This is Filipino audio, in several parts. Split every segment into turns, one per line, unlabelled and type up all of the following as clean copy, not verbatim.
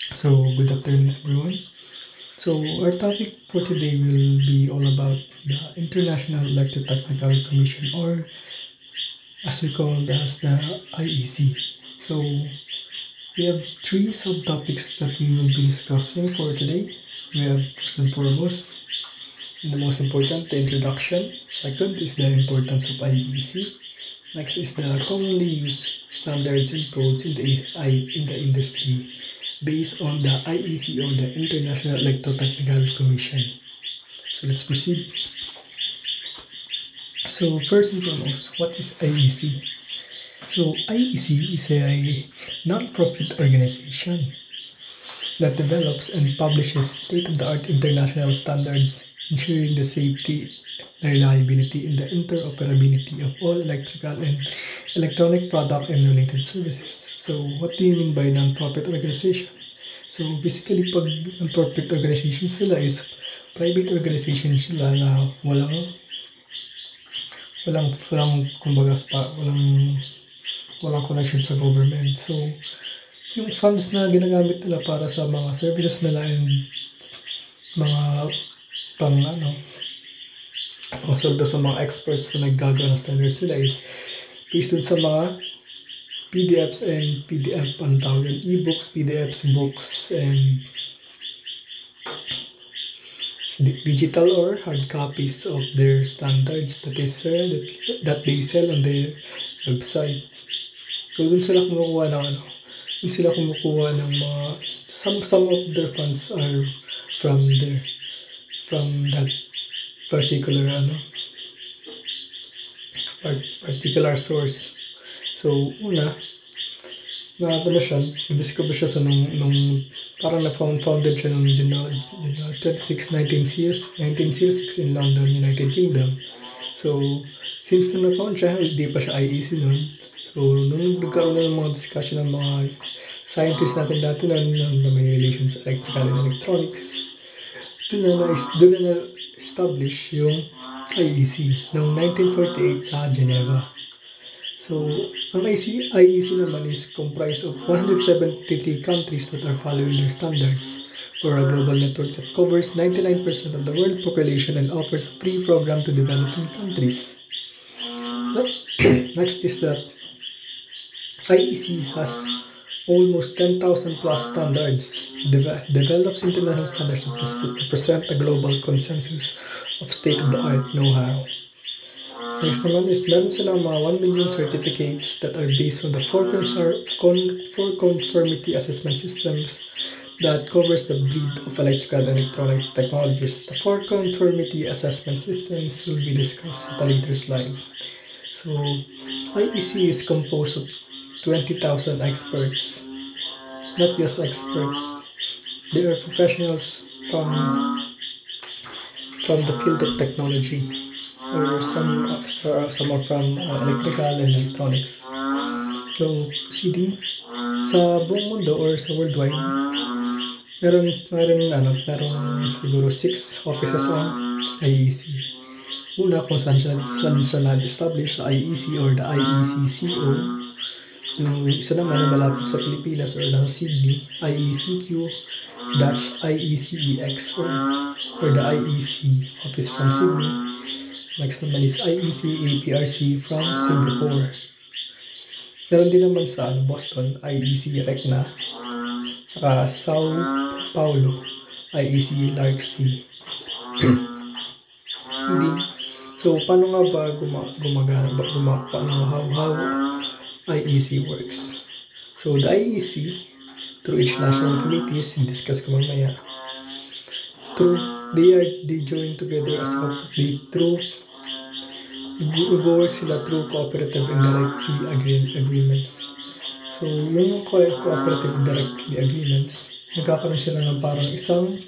So, good afternoon, everyone. So, our topic for today will be all about the International Electrotechnical Commission, or as we call it as the IEC. So, we have three subtopics that we will be discussing for today. We have first and foremost, and the most important, the introduction. Second is the importance of IEC. Next is the commonly used standards and codes in the industry based on the IEC, or the International Electrotechnical Commission. So let's proceed. So first and foremost, what is IEC? So IEC is a non-profit organization that develops and publishes state-of-the-art international standards ensuring the safety, reliability, and the interoperability of all electrical and electronic product and related services. So what do you mean by non-profit organization? So basically, pag non-profit organization sila is private organization sila na walang kumbaga walang connection sa government. So yung funds na ginagamit nila para sa mga services nila and mga pangsoldo sa mga experts na naggagawa ng standards sila is based dun sa mga PDFs and PDF, ang tawag yun, e-books, PDFs, books, and digital or hard copies of their standards that they sell on their website. So dun sila kumukuha ng mga some of their funds are from that particular source. So una, na-discover siya sa nung parang na-founded siya noong January 26, 1906 in London, United Kingdom. So since nung na-found siya, hindi pa siya IEC noon. So nung nagkaroon na ng mga discussion ng mga scientists natin dati na may relations electrical and electronics, doon na establish yung IEC noong 1948 sa Geneva. So, ang IEC naman is comprised of 173 countries that are following their standards, or a global network that covers 99% of the world population and offers a free program to developing countries. Next is that IEC has almost 10,000 plus standards, develops international standards that represent a global consensus of state-of-the-art know-how. Next naman is meron silang mga 1 million certificates that are based on the four conformity assessment systems that covers the breed of electrical and electronic technologies. The four conformity assessment systems will be discussed at a later slide. So IEC is composed of 20,000 experts, not just experts. They are professionals from the field of technology, or some are from electrical and electronics. So proceeding sa buong mundo or sa worldwide, meron siguro 6 offices ang IEC. Una, kung saan siya na-establish sa IEC or the IECCO. Yung isa naman na malapit sa Pilipinas or nasa Sydney, IECQ-IECEX or the IEC office from Sydney. Next naman is IEC APRC from Singapore. Meron din naman sa Boston, IEC RECNA, saka Sao Paulo, IEC LARC-C. So, paano nga ba how IEC works? So, the IEC, through each national committees, discuss ko mamaya, they join together as work sila through cooperative and directly agreements. So, yung cooperative and directly agreements, nagkakaroon sila ng parang isang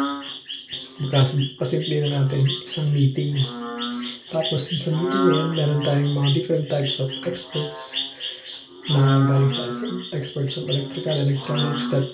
meeting. Tapos sa meeting na yan, meron tayong mga different types of experts na galing sa experts of electrical, electronics that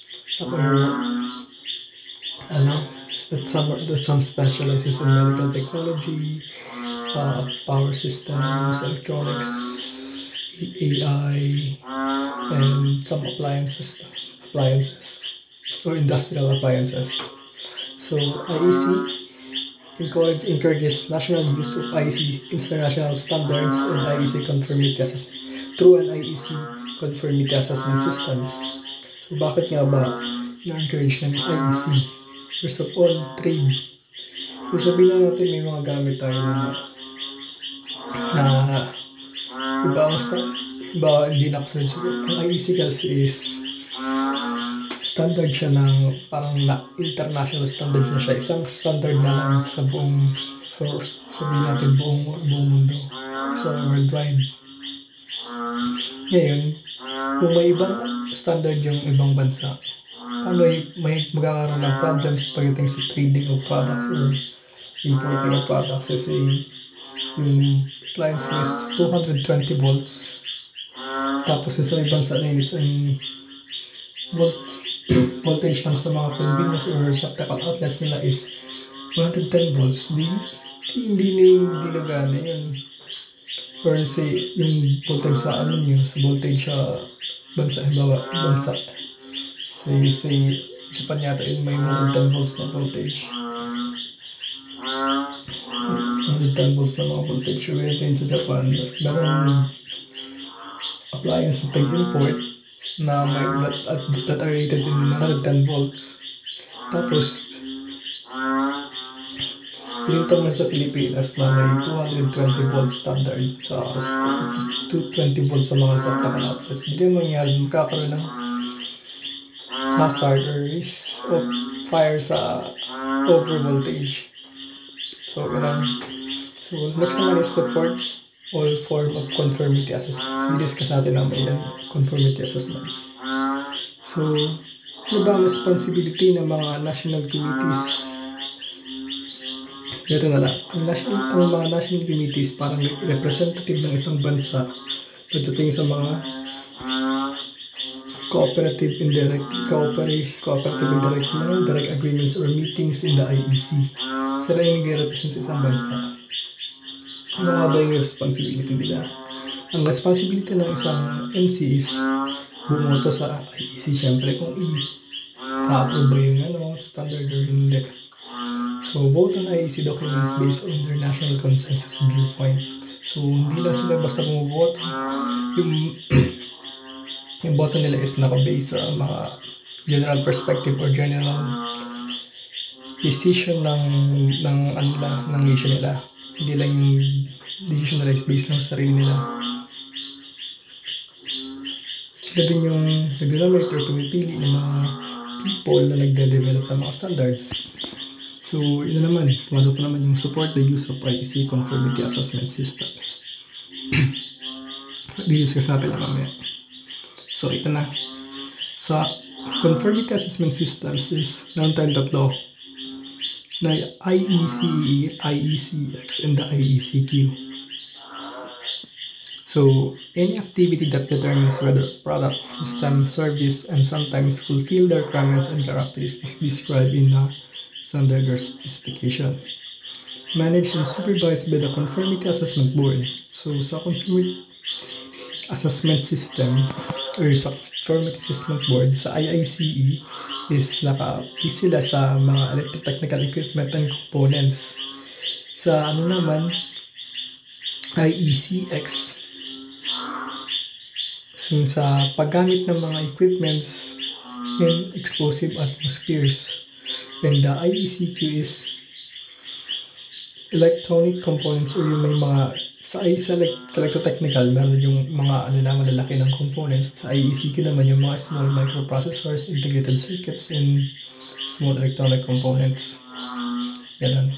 some specializes in medical technology, power systems, electronics, AI, and some appliances. or industrial appliances. So IEC encourages national use of IEC international standards and IEC conformity assessment through an IEC conformity assessment systems. So bakit nga ba na-encourage ng IEC? First of all, trade. So sabihin natin may mga gamit tayo na iba hindi nakasunod. So, ang IEC kasi is standard siya ng parang international standard na siya. Isang standard na lang sa buong, sabihin natin buong mundo. So worldwide. Ngayon, kung may ibang standard yung ibang bansa, paano may magkakaroon ng problems pagdating sa trading of products or importing of products? Kasi yung appliance is 220 volts. Tapos yung sa ibang bansa na yun is ang voltage lang sa mga convenience or sa optical outlets nila is 110 volts. Hindi gagana yun. Or say, yung voltage sa sa voltage sa bansa. Say, Japan yata yun may 110 volts na voltage. 110 volts na mga voltage. So, yun sa Japan. Meron appliance na tag-import na that are rated in 110 volts. Tapos, pinita mo sa Pilipinas na may 220 volts standard sa 220 volts sa mga optical outlets. Hindi yung mangyari, magkakaroon ng hazard or risk of fire sa over voltage. So, yun. So, next naman is supports all form of conformity assessments. Discuss natin naman yan, conformity assessments. So, ano ba ang responsibility ng mga national committees? Ito na lang. Ang mga national committees parang representative ng isang bansa pagdating sa mga cooperative indirect agreements or meetings in the IEC. Sila yung nag-represent sa isang bansa. Ano nga ba yung responsibility nila? Ang responsibility ng isang MC is bumoto sa IEC, syempre kung i-approve ba yung standard or hindi. So, vote on IEC documents based on their national consensus viewpoint. So, hindi lang sila basta bumuboto. Yung boto nila is naka-base sa mga general perspective or general decision ng nation nila. Hindi lang yung decision nila is based lang sa sarili nila. Sila din yung nag-nominate or pumipili ng mga people na nagde-develop ng mga standards. So, yun naman. Pumasok na naman yung support the use of IEC conformity assessment systems. Di-discuss natin yan mamaya. So, ito na. Sa conformity assessment systems is naroon tayong tatlo. Na IEC, IECX, and the IECQ. So, any activity that determines whether a product, system, service, and sometimes fulfill the requirements and characteristics described in the standard or specification. Managed and supervised by the Conformity Assessment Board. So, sa Conformity Assessment System or sa Conformity Assessment Board, sa IICE is naka-base sila sa mga electrotechnical equipment and components. Sa naman, IECX, so sa paggamit ng mga equipments in explosive atmospheres. And the IECQ is electronic components or yung may mga sa electrotechnical meron yung mga malalaki ng components. Sa IECQ naman yung mga small microprocessors, integrated circuits, and small electronic components. Ganun.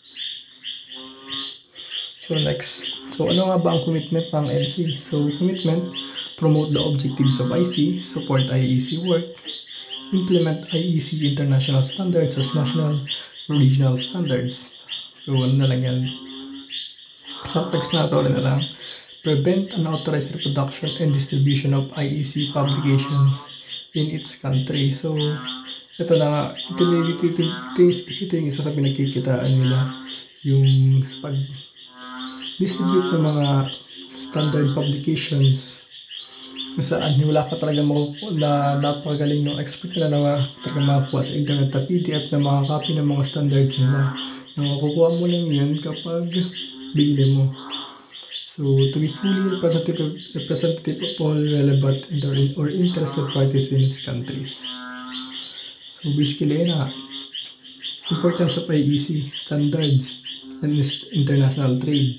So next. So ano nga ba ang commitment ng NC? So commitment, promote the objectives of IEC, support IEC work, implement IEC international standards as national or regional standards. So, ano na lang yan. Self-explanatory na lang. Prevent unauthorized reproduction and distribution of IEC publications in its country. So, ito na nga. Ito yung isa sa pinagkikitaan nila. Yung pag-distribute ng mga standard publications kung saan wala ka talaga makukuha na napakagaling ng expert nila na talaga makakuha sa internet na PDF na makakopy ng mga standards nila. Makukuha mo lang yan kapag bigli mo. So, to be fully representative of all relevant or interested parties in its countries. So, basically, yun na. Importance of IEC, standards, and international trade.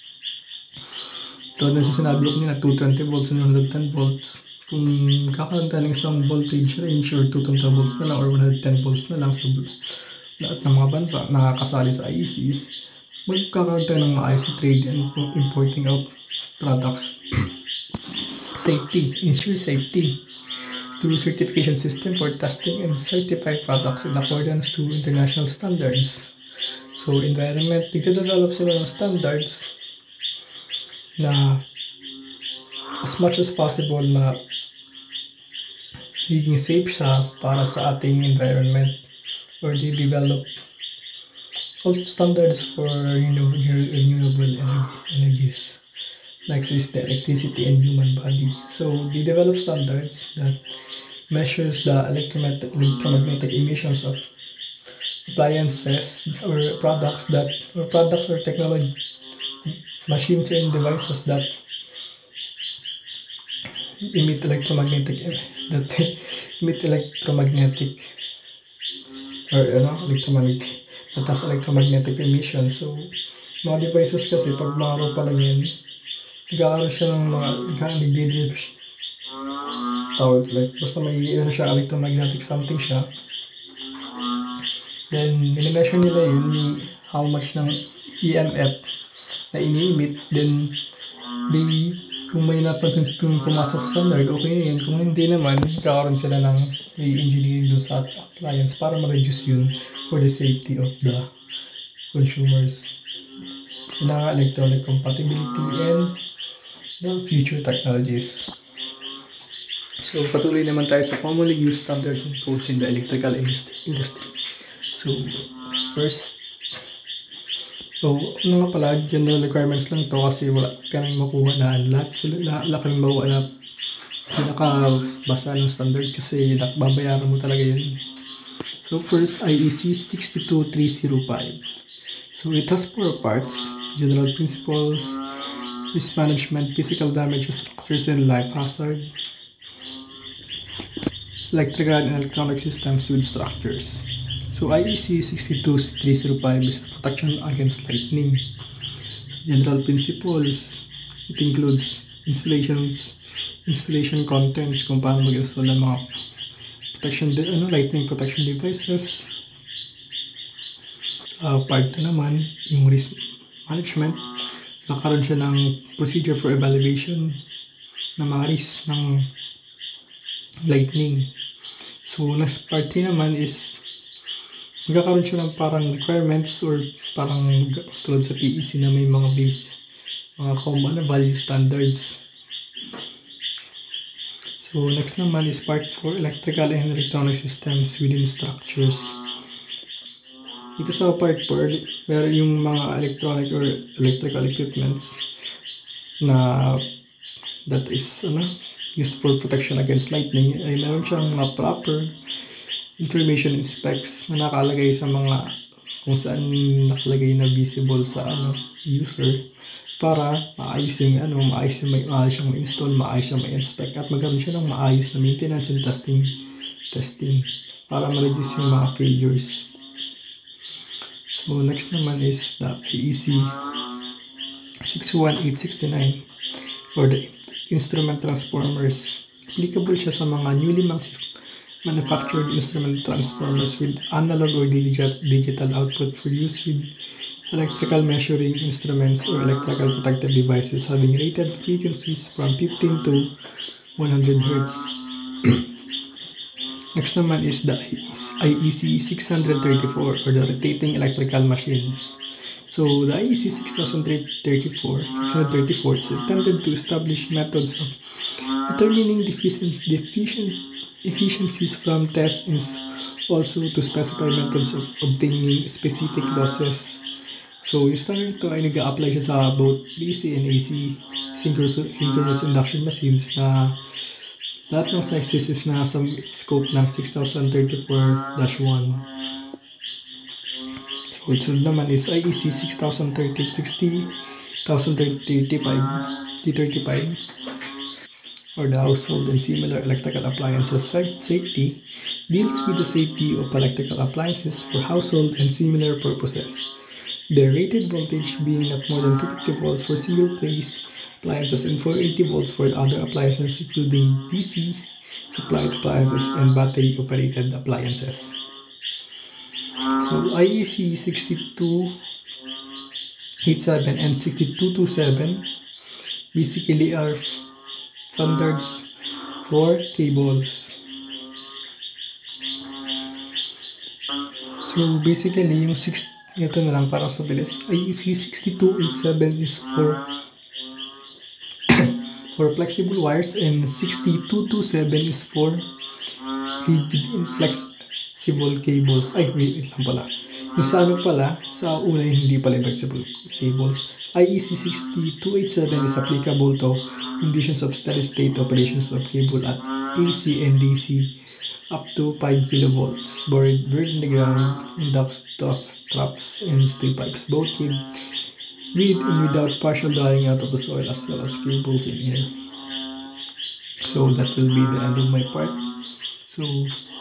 Ito na sinabi ko nila, 220 volts and 110 volts. Kung kakaroon tayo ng isang voltage range or 220 volts na lang or 110 volts na lang sa lahat ng mga bansa na nakakasali sa IECs, magkakaroon tayo ng maayos na trade and importing of products. Safety, ensure safety through certification system for testing and certify products in accordance to international standards. So, environment, nagde-develop sila ng standards na as much as possible na higing safe siya para sa ating environment, or they develop all standards for renewable energies, like is the electricity and human body. So they develop standards that measures the electromagnetic emissions of appliances or products or technology, machines and devices that emit electromagnetic that has electromagnetic emission. So mga devices kasi pag maro pa lang yan, nagkakaroon siya ng mga nagdidrip tawag, like basta may siya electromagnetic something siya, then minimeasure nila yun how much ng EMF na ini-emit, then kung may napansin itong pumasok sa standard, okay na yun. Kung hindi naman, kakaroon sila ng engineering doon sa appliance para ma-reduce yun for the safety of the consumers, na electronic compatibility and the future technologies. So patuloy naman tayo sa commonly used standards and codes in the electrical industry. So first, ano nga pala, general requirements lang to kasi wala kaming makuha na lahat sila, wala kaming makuha na pinakabasa ng standard kasi babayaran mo talaga yun. So first, IEC 62305. So it has 4 parts: general principles, risk management, physical damage to structures and life hazard, electrical and electronic systems with structures. So IEC 62305 is protection against lightning. General principles, it includes installation contents, kung paano mag-install ng mga lightning protection devices. Part 2 naman, yung risk management, nakaroon siya ng procedure for evaluation ng mga risk ng lightning. So next part 3 naman is magkakaroon siya ng parang requirements or parang tulad sa PEC na may mga base, mga common value standards. So next naman is part 4, electrical and electronic systems within structures. Ito sa part 4, pero yung mga electronic or electrical equipments na that is used for protection against lightning, ay meron siyang mga proper information and specs na nakalagay sa mga kung saan nakalagay na visible sa user para maayos yung maayos yung ma-install, maayos yung ma-inspect at magkaroon siya ng maayos na maintenance and testing para ma-reduce yung mga failures. So next naman is the IEC 61869 or the instrument transformers. Applicable siya sa mga newly manufactured instrument transformers with analog or digital output for use with electrical measuring instruments or electrical protective devices having rated frequencies from 15 to 100 Hz. Next naman is the IEC 634 or the rotating electrical machines. So the IEC 634 is intended to establish methods of determining efficiencies from tests and also to specify methods of obtaining specific losses. So yung standard to ay nag-a-apply siya sa both DC and AC synchronous induction machines na lahat ng sizes is nasa scope ng 6034-1. So its naman is IEC 6035 or the household and similar electrical appliances safety deals with the safety of electrical appliances for household and similar purposes. The rated voltage being not more than 250 volts for single-phase appliances and 480 volts for other appliances including DC supplied appliances and battery-operated appliances. So IEC 6287 and 6227 basically are standards for cables. So basically yung ito na lang para sa bilis. IEC 6287 is for flexible wires and 6227 is for rigid and flexible cables. Ay, wait lang pala. Yung sa ano pala, sa una hindi pala flexible cables. IEC 6287 is applicable to conditions of steady-state operations of cable at AC and DC up to 5 kilovolts, buried in the ground, in ducts, traps, and steel pipes, both with and without partial drying out of the soil, as well as cables in here. So that will be the end of my part. So